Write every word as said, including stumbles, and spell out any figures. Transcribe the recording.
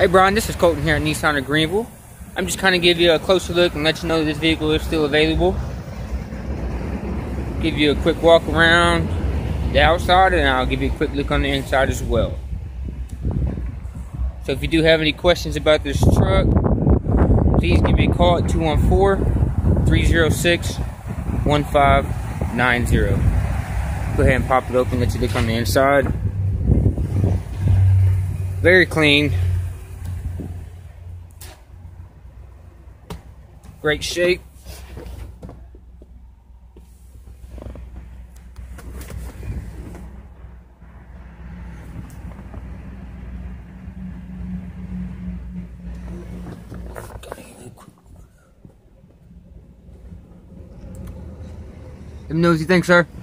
Hey Brian, this is Colton here at Nissan of Greenville. I'm just kind of give you a closer look and let you know that this vehicle is still available. Give you a quick walk around the outside, and I'll give you a quick look on the inside as well. So if you do have any questions about this truck, please give me a call at two one four, three zero six, one five nine zero. Go ahead and pop it open, let you look on the inside. Very clean. Great shape. Let me know what you think, sir.